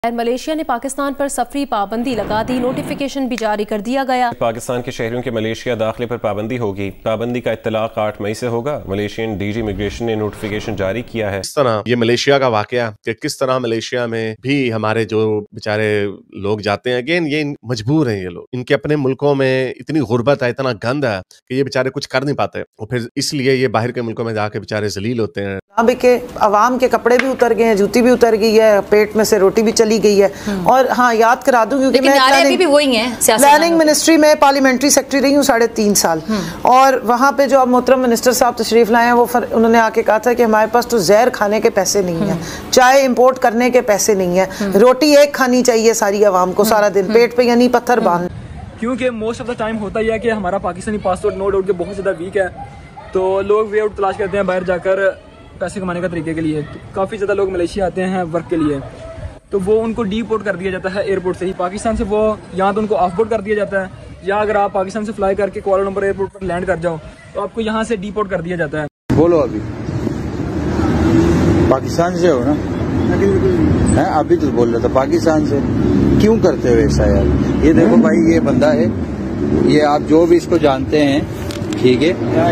Malaysia ने पाकिस्तान पर सफरी पाबंदी लगा दी, नोटिफिकेशन भी जारी कर दिया गया। पाकिस्तान के शहरियों के मलेशिया दाखिले पर पाबंदी होगी। पाबंदी का इत्तलाक 8 मई से होगा। मलेशियन डीजी इमिग्रेशन ने नोटिफिकेशन जारी किया है। इस तरह ये मलेशिया का वाकया कि किस तरह मलेशिया में भी हमारे जो बेचारे लोग जाते हैं, अगेन ये मजबूर हैं, ये लोग इनके अपने मुल्कों में इतनी गुर्बत है, इतना गंद है कि ये बेचारे कुछ कर नहीं पाते और फिर इसलिए ये बाहर के मुल्कों में जाके बेचारे जलील होते हैं। अब के अवाम के कपड़े भी उतर गए हैं, जूती भी उतर गई है, पेट में से रोटी भी चली गई है। और हाँ, याद करा दूं क्योंकि मैं प्लानिंग मिनिस्ट्री में पार्लियामेंट्री सेक्रेटरी रही हूँ 3.5 साल, और वहाँ पे जो अब मोहतरम मिनिस्टर साहब तशरीफ लाए हैं, वो उन्होंने आके कहा था कि हमारे पास तो जहर खाने के पैसे नहीं है, चाय इंपोर्ट करने के पैसे नहीं है, रोटी एक खानी चाहिए सारी आवाम को सारा दिन, पेट पे यानी पत्थर बांध। क्योंकि मोस्ट ऑफ द टाइम होता यह है कि हमारा पाकिस्तानी पासपोर्ट नो डाउट के बहुत ज़्यादा वीक है, तो लोग वे आउट तलाश करते हैं बाहर जाकर पैसे कमाने का तरीके के लिए। तो काफ़ी ज़्यादा लोग मलेशिया आते हैं वर्क के लिए, तो वो उनको डीपोर्ट कर दिया जाता है एयरपोर्ट से ही। पाकिस्तान से वो यहाँ तो उनको ऑफबोर्ड कर दिया जाता है, या अगर आप पाकिस्तान से फ्लाई करके कुआलालंपुर एयरपोर्ट पर लैंड कर जाओ तो आपको यहाँ से डीपोर्ट कर दिया जाता है। बोलो अभी पाकिस्तान से हो ना, है अभी तो बोल रहा था पाकिस्तान से, क्यों करते हो ऐसा यार? ये देखो भाई, ये बंदा है, ये आप जो भी इसको जानते हैं, ठीक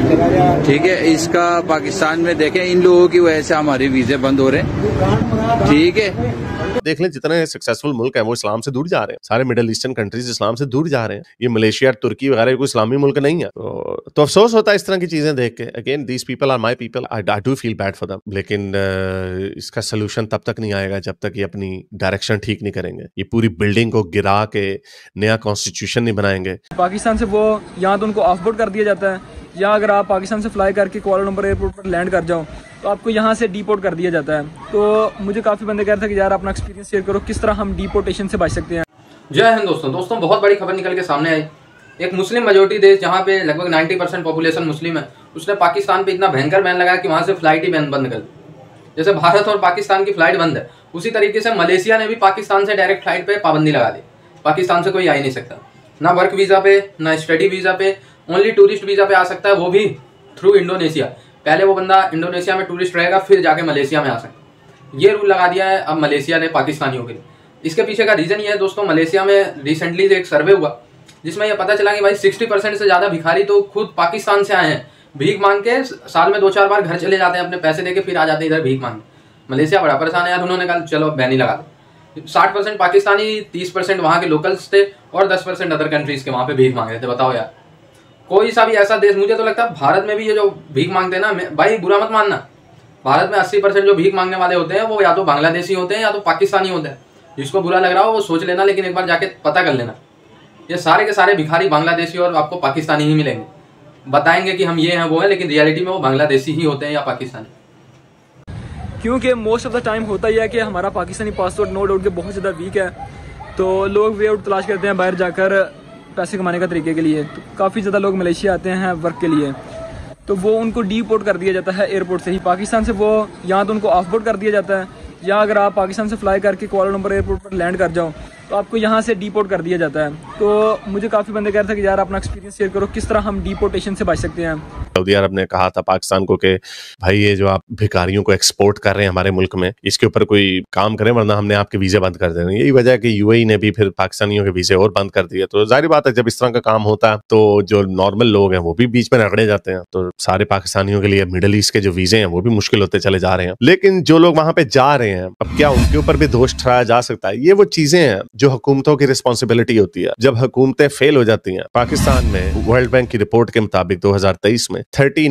है ठीक है, इसका पाकिस्तान में देखें, इन लोगों की वजह से हमारे वीजे बंद हो रहे हैं, ठीक है। देख लें जितने सक्सेसफुल मुल्क हैं वो इस्लाम से दूर जा रहे हैं, सारे मिडिल ईस्टर्न कंट्रीज इस्लाम से दूर जा रहे हैं। ये मलेशिया, तुर्की वगैरह कोई इस्लामी मुल्क नहीं है, तो अफसोस होता है इस तरह की चीजें देख के। Again these people are my people, I do feel bad for them, लेकिन इसका सोल्यूशन तब तक नहीं आएगा जब तक ये अपनी डायरेक्शन ठीक नहीं करेंगे, ये पूरी बिल्डिंग को गिरा के नया कॉन्स्टिट्यूशन नहीं बनाएंगे। पाकिस्तान से वो यहाँ तो उनको ऑफबोर्ड कर दिया जाता है, या अगर आप पाकिस्तान से फ्लाई करके कुआलालंपुर एयरपोर्ट पर लैंड कर जाओ तो आपको यहाँ से डीपोर्ट कर दिया जाता है। तो मुझे काफ़ी बंदे कह रहे थे कि यार अपना एक्सपीरियंस शेयर करो, किस तरह हम डीपोर्टेशन से बच सकते हैं। जय हिंद दोस्तों, बहुत बड़ी खबर निकल के सामने आई। एक मुस्लिम मेजोरिटी देश जहाँ पे लगभग 90% पॉपुलेशन मुस्लिम है, उसने पाकिस्तान पे इतना भयंकर बैन लगाया कि वहाँ से फ्लाइट ही बंद कर दी। जैसे भारत और पाकिस्तान की फ्लाइट बंद है, उसी तरीके से मलेशिया ने भी पाकिस्तान से डायरेक्ट फ्लाइट पे पाबंदी लगा दी। पाकिस्तान से कोई आ ही नहीं सकता, ना वर्क वीज़ा पे, ना स्टडी वीज़ा पे, ओनली टूरिस्ट वीज़ा पे आ सकता है, वो भी थ्रू इंडोनेशिया। पहले वो बंदा इंडोनेशिया में टूरिस्ट रहेगा, फिर जाके मलेशिया में आ सकता। ये रूल लगा दिया है अब मलेशिया ने पाकिस्तानियों के लिए। इसके पीछे का रीज़न ये है दोस्तों, मलेशिया में रिसेंटली एक सर्वे हुआ जिसमें यह पता चला कि भाई 60% से ज़्यादा भिखारी तो खुद पाकिस्तान से आए हैं। भीख मांग के साल में 2-4 बार घर चले जाते हैं, अपने पैसे दे के फिर आ जाते हैं इधर भीख मांग। मलेशिया बड़ा परेशान है यार, उन्होंने कहा चलो बैन ही लगा दो। 60% पाकिस्तानी, 30% वहाँ के लोकल्स थे और 10% अदर कंट्रीज़ के वहाँ पे भीख मांग रहे थे। बताओ यार, कोई सा भी ऐसा देश, मुझे तो लगता है भारत में भी ये जो भीख मांगते हैं ना, भाई बुरा मत मानना, भारत में 80% जो भीख मांगने वाले होते हैं वो या तो बांग्लादेशी होते हैं या तो पाकिस्तानी होते हैं। जिसको बुरा लग रहा हो वो सोच लेना, लेकिन एक बार जाके पता कर लेना, ये सारे के सारे भिखारी बांग्लादेशी और आपको पाकिस्तानी ही मिलेंगे। बताएंगे कि हम ये हैं वो हैं, लेकिन रियलिटी में वो बांग्लादेशी ही होते हैं या पाकिस्तानी। क्योंकि मोस्ट ऑफ द टाइम होता यह है कि हमारा पाकिस्तानी पासपोर्ट नो डाउट के बहुत ज़्यादा वीक है, तो लोग वे आउट तलाश करते हैं बाहर जाकर पैसे कमाने का तरीके के लिए। तो काफ़ी ज़्यादा लोग मलेशिया आते हैं वर्क के लिए, तो वो उनको डीपोर्ट कर दिया जाता है एयरपोर्ट से ही। पाकिस्तान से वो यहाँ तो उनको ऑफबोर्ड कर दिया जाता है, या अगर आप पाकिस्तान से फ्लाई करके कुआलालंपुर एयरपोर्ट पर लैंड कर जाओ तो आपको यहाँ से डीपोर्ट कर दिया जाता है। तो मुझे काफ़ी बंदे कह रहे थे कि यार अपना एक्सपीरियंस शेयर करो, किस तरह हम डीपोर्टेशन से बच सकते हैं। सऊदी अरब ने कहा था पाकिस्तान को कि भाई ये जो आप भिखारियों को एक्सपोर्ट कर रहे हैं हमारे मुल्क में, इसके ऊपर कोई काम करें वरना हमने आपके वीजे बंद कर देने। यही वजह है कि यूएई ने भी फिर पाकिस्तानियों के वीजे और बंद कर दिए। तो जाहिर बात है जब इस तरह का काम होता है तो जो नॉर्मल लोग हैं वो भी बीच में रगड़े जाते हैं, तो सारे पाकिस्तानियों के लिए मिडिल ईस्ट के जो वीजे हैं वो भी मुश्किल होते चले जा रहे हैं। लेकिन जो लोग वहां पे जा रहे हैं, अब क्या उनके ऊपर भी दोष ठहराया जा सकता है? ये वो चीजें हैं जो हुकूमतों की रिस्पॉन्सिबिलिटी होती है। जब हुकूमतें फेल हो जाती हैं, पाकिस्तान में वर्ल्ड बैंक की रिपोर्ट के मुताबिक 2023 में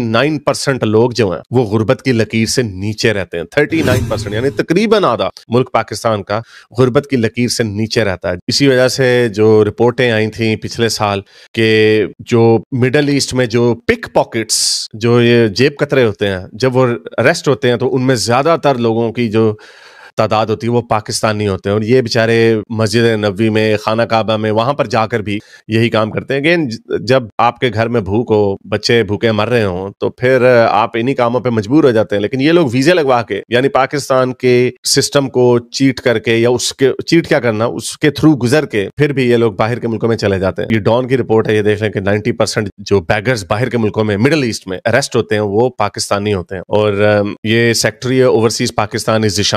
39% लोग जो हैं वो गुर्बत की लकीर से नीचे रहते हैं। 39% यानी तकरीबन आधा मुल्क पाकिस्तान का गुर्बत की लकीर से नीचे रहता है। इसी वजह से जो रिपोर्टें आई थी पिछले साल के जो मिडल ईस्ट में जो पिक पॉकेट्स, जो ये जेब कतरे होते हैं, जब वो अरेस्ट होते हैं तो उनमें ज्यादातर लोगों की जो तादाद होती है वो पाकिस्तानी होते हैं, और ये बेचारे मस्जिद नबवी में, खाना काबा में, वहां पर जाकर भी यही काम करते हैं। अगेन जब आपके घर में भूख हो, बच्चे भूखे मर रहे हों, तो फिर आप इन्हीं कामों पे मजबूर हो जाते हैं। लेकिन ये लोग वीजे लगवा के, यानी पाकिस्तान के सिस्टम को चीट करके, या उसके चीट क्या करना, उसके थ्रू गुजर के फिर भी ये लोग बाहर के मुल्कों में चले जाते हैं। ये डॉन की रिपोर्ट है, ये देख लें कि 90% जो बैगर्स बाहर के मुल्कों में, मिडिल ईस्ट में अरेस्ट होते हैं वो पाकिस्तानी होते हैं। और ये सेक्रेटरी ओवरसीज पाकिस्तान ज़ीशान खानजादा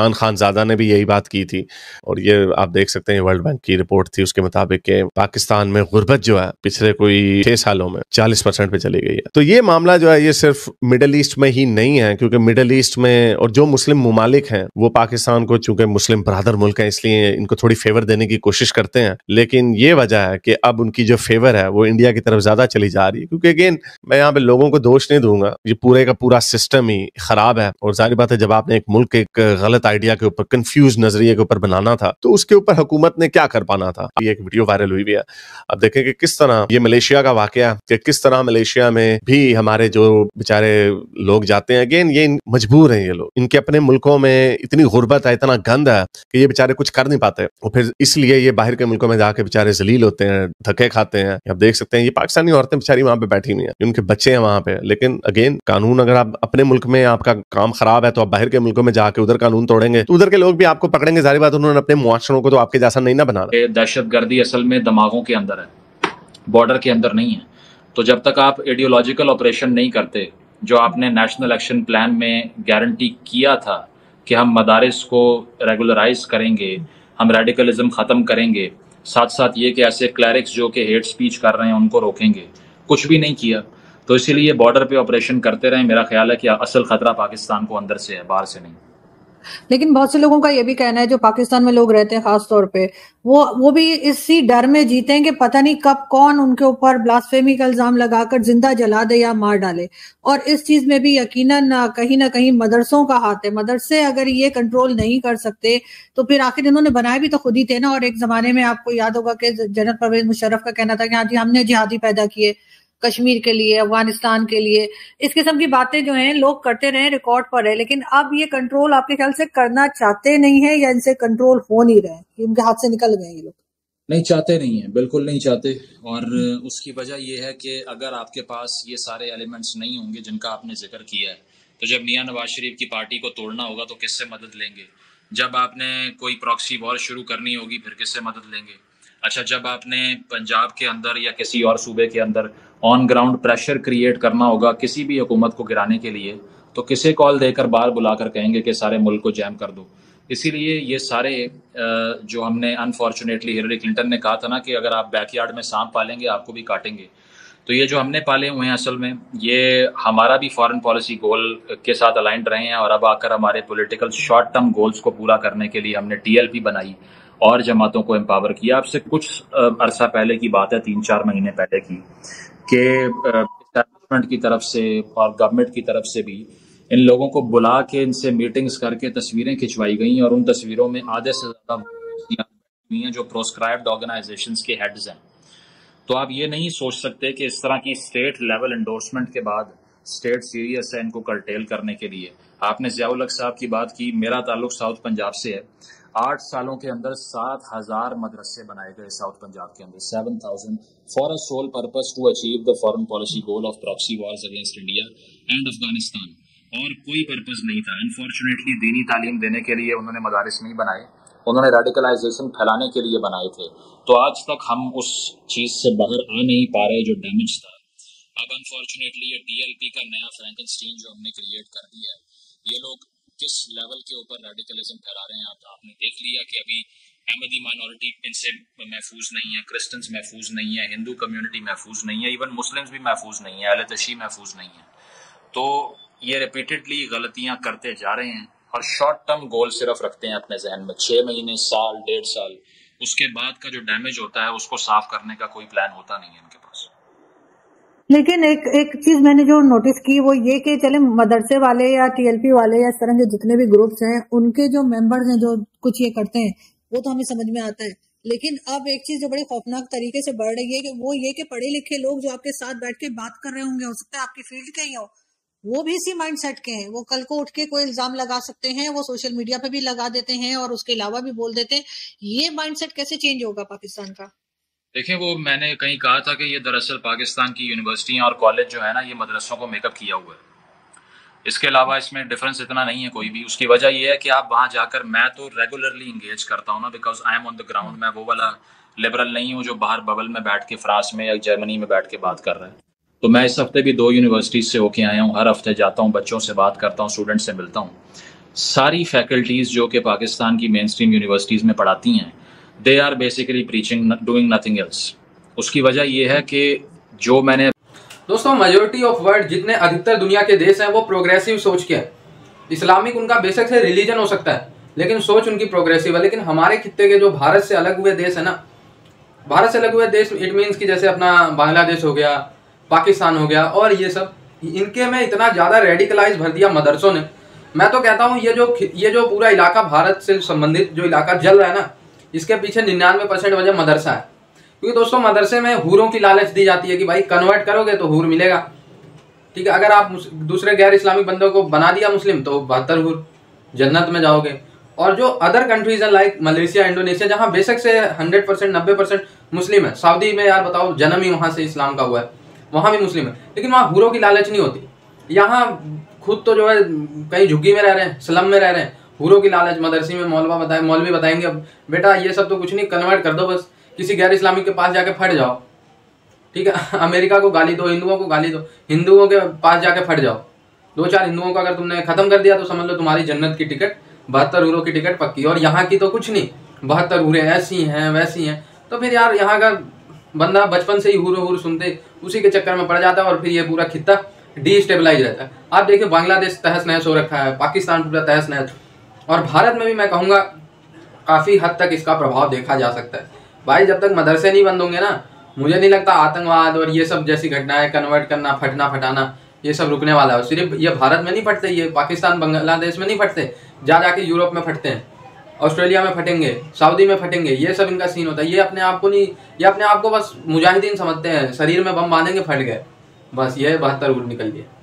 ज़ादा ने भी यही बात की थी, और ये आप देख सकते हैं वर्ल्ड बैंक की रिपोर्ट थी, उसके मुताबिक कि पाकिस्तान में गुर्बत जो है पिछले कोई 6 सालों में 40% पे चली गई है। तो ये मामला जो है ये सिर्फ मिडल ईस्ट में ही नहीं है, क्योंकि मिडल ईस्ट में और जो मुस्लिम ममालिक हैं वो पाकिस्तान को, चूंकि मुस्लिम ब्रदर मुल्क है, इसलिए इनको थोड़ी फेवर देने की कोशिश करते हैं, लेकिन ये वजह है कि अब उनकी जो फेवर है वो इंडिया की तरफ ज्यादा चली जा रही है। क्योंकि अगेन मैं यहाँ पे लोगों को दोष नहीं दूंगा, ये पूरे का पूरा सिस्टम ही खराब है, और जाहिर बात है जब आपने एक मुल्क एक गलत आइडिया के ऊपर, कंफ्यूज नजरिए के ऊपर बनाना था, तो उसके ऊपर हुकूमत ने क्या कर पाना था। ये एक वीडियो वायरल हुई भी है, अब देखें कि किस तरह ये मलेशिया का वाकया, कि किस तरह मलेशिया में भी हमारे जो बेचारे लोग जाते हैं, अगेन ये मजबूर हैं, ये लोग, इनके अपने मुल्कों में इतनी गुर्बत है, इतना गंद है कि ये बेचारे कुछ कर नहीं पाते, और फिर इसलिए ये बाहर के मुल्कों में जाके बेचारे जलील होते हैं, धक्के खाते हैं। आप देख सकते हैं ये पाकिस्तानी औरतें बेचारी वहां पे बैठी हुई हैं, उनके बच्चे हैं वहां पे, लेकिन अगेन कानून, अगर आप अपने मुल्क में आपका काम खराब है तो आप बाहर के मुल्कों में जाके उधर कानून तोड़ेंगे तो उधर के लोग भी आपको पकड़ेंगे। जाहिर बात उन्होंने अपने मुआशरों को तो आपके जैसा नहीं ना बनाना। दहशतगर्दी असल में दिमागों के अंदर है, बॉर्डर के अंदर नहीं है। तो जब तक आप आइडियोलॉजिकल ऑपरेशन नहीं करते, जो आपने नेशनल एक्शन प्लान में गारंटी किया था कि हम मदारिस को रेगुलराइज करेंगे, हम रेडिकलिज्म ख़त्म करेंगे, साथ साथ ये कि ऐसे क्लैरिक्स जो कि हेट स्पीच कर रहे हैं उनको रोकेंगे, कुछ भी नहीं किया। तो इसीलिए बॉर्डर पे ऑपरेशन करते रहे। मेरा ख्याल है कि असल खतरा पाकिस्तान को अंदर से है, बाहर से नहीं। लेकिन बहुत से लोगों का ये भी कहना है, जो पाकिस्तान में लोग रहते हैं खास तौर पे, वो भी इसी डर में जीते हैं कि पता नहीं कब कौन उनके ऊपर ब्लास्फेमी का इल्जाम लगाकर जिंदा जला दे या मार डाले। और इस चीज में भी यकीनन ना कहीं मदरसों का हाथ है। मदरसे अगर ये कंट्रोल नहीं कर सकते तो फिर आखिर इन्होंने बनाए भी तो खुद ही थे ना। और एक जमाने में आपको याद होगा कि जनरल परवेज मुशर्रफ का कहना था कि हाँ जी हमने जिहादी पैदा किए कश्मीर के लिए, अफगानिस्तान के लिए। इस किस्म की बातें जो हैं लोग करते रहे, रिकॉर्ड पर है। लेकिन अब ये कंट्रोल आपके ख्याल से करना चाहते नहीं है या इनसे कंट्रोल हो नहीं रहे, इनके हाथ से निकल गए ये लोग? नहीं चाहते नहीं है, बिल्कुल नहीं चाहते। और उसकी वजह यह है कि अगर आपके पास ये सारे एलिमेंट्स नहीं होंगे जिनका आपने जिक्र किया है, तो जब मियां नवाज शरीफ की पार्टी को तोड़ना होगा तो किससे मदद लेंगे? जब आपने कोई प्रॉक्सी वॉर शुरू करनी होगी फिर किससे मदद लेंगे? अच्छा, जब आपने पंजाब के अंदर या किसी और सूबे के अंदर ऑन ग्राउंड प्रेशर क्रिएट करना होगा किसी भी हुकूमत को गिराने के लिए, तो किसे कॉल देकर बाहर बुलाकर कहेंगे कि सारे मुल्क को जैम कर दो? इसीलिए ये सारे जो हमने अनफॉर्चुनेटली हिलरी क्लिंटन ने कहा था ना कि अगर आप बैकयार्ड में सांप पालेंगे आपको भी काटेंगे, तो ये जो हमने पाले हुए हैं असल में ये हमारा भी फॉरेन पॉलिसी गोल के साथ अलाइंड रहे हैं। और अब आकर हमारे पॉलिटिकल शॉर्ट टर्म गोल्स को पूरा करने के लिए हमने टीएलपी बनाई और जमातों को एम्पावर किया। आपसे कुछ अरसा पहले की बात है, 3-4 महीने पहले की, कि एस्टैब्लिशमेंट की तरफ से और गवर्नमेंट की तरफ से भी इन लोगों को बुला के इनसे मीटिंग्स करके तस्वीरें खिंचवाई गई और उन तस्वीरों में आधे से ज्यादा हुई हैं जो प्रोस्क्राइब्ड ऑर्गेनाइजेशंस के हेड्स हैं। तो आप ये नहीं सोच सकते कि इस तरह की स्टेट लेवल एंडोर्समेंट के बाद स्टेट सीरियस है इनको कर्टेल करने के लिए। आपने ज़ियाउल हक साहब की बात की, मेरा ताल्लुक साउथ पंजाब से है। 8 सालों के अंदर 7,000 मदरसे बनाए गए साउथ पंजाब के अंदर, 7,000 for a sole purpose to achieve the foreign policy goal of proxy wars against India and Afghanistan. और कोई पर्पस नहीं था। अनफॉर्चुनेटली दीनी तालीम देने के लिए उन्होंने मदारिस नहीं बनाए, उन्होंने रेडिकलाइजेशन फैलाने के लिए बनाए थे। तो आज तक हम उस चीज से बाहर आ नहीं पा रहे जो डैमेज था। अब अनफॉर्चुनेटली ये टीएलपी का नया फ्रैंकेनस्टीन जो हमने क्रिएट कर दिया है, ये लोग किस लेवल के ऊपर रेडिकलिज्म फैला रहे हैं आपने देख लिया कि अभी अहमदी माइनॉरिटी इनसे महफूज नहीं है, क्रिश्चियंस महफूज नहीं है, हिंदू कम्युनिटी महफूज नहीं है, इवन मुस्लिम्स भी महफूज नहीं है, अहले तशी महफूज नहीं है। तो ये रिपीटेडली गलतियां करते जा रहे हैं और शॉर्ट टर्म गोल सिर्फ रखते हैं अपने जहन में, 6 महीने, साल, 1.5 साल। उसके बाद का जो डैमेज होता है उसको साफ करने का कोई प्लान होता नहीं है इनके पास। लेकिन एक चीज मैंने जो नोटिस की वो ये कि चले मदरसे वाले या टीएलपी वाले या इस तरह के जितने भी ग्रुप्स हैं उनके जो मेंबर्स हैं जो कुछ ये करते हैं वो तो हमें समझ में आता है। लेकिन अब एक चीज जो बड़ी खौफनाक तरीके से बढ़ रही है कि वो ये कि पढ़े लिखे लोग जो आपके साथ बैठ के बात कर रहे होंगे, हो सकता है आपकी फील्ड के ही हो, वो भी इसी माइंडसेट के हैं। वो कल को उठ के कोई इल्जाम लगा सकते हैं, वो सोशल मीडिया पे भी लगा देते हैं और उसके अलावा भी बोल देते हैं। ये माइंडसेट कैसे चेंज होगा पाकिस्तान का? देखें, वो मैंने कहीं कहा था कि ये दरअसल पाकिस्तान की यूनिवर्सिटियां और कॉलेज जो है ना, ये मदरसों को मेकअप किया हुआ है। इसके अलावा इसमें डिफरेंस इतना नहीं है कोई भी। उसकी वजह यह है कि आप वहां जाकर, मैं तो रेगुलरली इंगेज करता हूँ ना, because I am on the ground. मैं वो वाला लिबरल नहीं हूँ जो बाहर बबल में बैठ के फ्रांस में या जर्मनी में बैठ के बात कर रहा है। तो मैं इस हफ्ते भी 2 यूनिवर्सिटीज से होके आया हूँ, हर हफ्ते जाता हूँ, बच्चों से बात करता हूँ, स्टूडेंट से मिलता हूँ। सारी फैकल्टीज़ जो कि पाकिस्तान की मेन स्ट्रीम यूनिवर्सिटीज़ में पढ़ाती हैं, they are basically preaching doing nothing else. उसकी वजह यह है कि जो मैंने दोस्तों मेजोरिटी ऑफ वर्ल्ड जितने अधिकतर दुनिया के देश हैं वो प्रोग्रेसिव सोच के है। इस्लामिक उनका बेशक से रिलीजन हो सकता है लेकिन सोच उनकी प्रोग्रेसिव है। लेकिन हमारे खित्ते के जो भारत से अलग हुए देश है ना, भारत से अलग हुए देश इट मीन्स कि जैसे अपना बांग्लादेश हो गया, पाकिस्तान हो गया और ये सब, इनके में इतना ज़्यादा रेडिकलाइज भर दिया मदरसों ने। मैं तो कहता हूँ ये जो पूरा इलाका भारत से संबंधित जो इलाका जल रहा है ना, इसके पीछे 99% वजह मदरसा है। क्योंकि दोस्तों मदरसे में हूरों की लालच दी जाती है कि भाई कन्वर्ट करोगे तो हूर मिलेगा, ठीक है। अगर आप दूसरे गैर इस्लामिक बंदों को बना दिया मुस्लिम तो 72 हूर, जन्नत में जाओगे। और जो अदर कंट्रीज है लाइक मलेशिया, इंडोनेशिया, जहाँ बेशक से 100% 90% मुस्लिम है, सऊदी में यार बताओ जन्म ही वहाँ से इस्लाम का हुआ है, वहाँ भी मुस्लिम है, लेकिन वहाँ हूरों की लालच नहीं होती। यहाँ खुद तो जो है कहीं झुग्गी में रह रहे हैं, स्लम में रह रहे हैं, हूरों की लालच। मदरसे में मौलवी बताएंगे अब बेटा ये सब तो कुछ नहीं, कन्वर्ट कर दो बस, किसी गैर इस्लामिक के पास जाके फट जाओ, ठीक है। अमेरिका को गाली दो, हिंदुओं को गाली दो, हिंदुओं के पास जाके फट जाओ। 2-4 हिंदुओं को अगर तुमने खत्म कर दिया तो समझ लो तुम्हारी जन्नत की टिकट 72 हूरों की टिकट पक्की। और यहाँ की तो कुछ नहीं, 72 हूरें ऐसी हैं वैसी हैं। तो फिर यार यहाँ का बंदा बचपन से ही हूर सुनते उसी के चक्कर में पड़ जाता है और फिर ये पूरा खित्ता डिस्टेबलाइज रहता है। आप देखिए बांग्लादेश तहस नहस हो रखा है, पाकिस्तान पूरा तहस नहस, और भारत में भी मैं कहूँगा काफ़ी हद तक इसका प्रभाव देखा जा सकता है। भाई जब तक मदरसे नहीं बंद होंगे ना, मुझे नहीं लगता आतंकवाद और ये सब जैसी घटनाएं, कन्वर्ट करना, फटना फटाना, ये सब रुकने वाला है। सिर्फ ये भारत में नहीं फटते, ये पाकिस्तान बांग्लादेश में नहीं फटते, जाके यूरोप में फटते हैं, ऑस्ट्रेलिया में फटेंगे, सऊदी में फटेंगे। ये सब इनका सीन होता है। ये अपने आप को बस मुजाहिदीन समझते हैं, शरीर में बम बांधेंगे फट गए, बस ये 72 हूर निकल गए।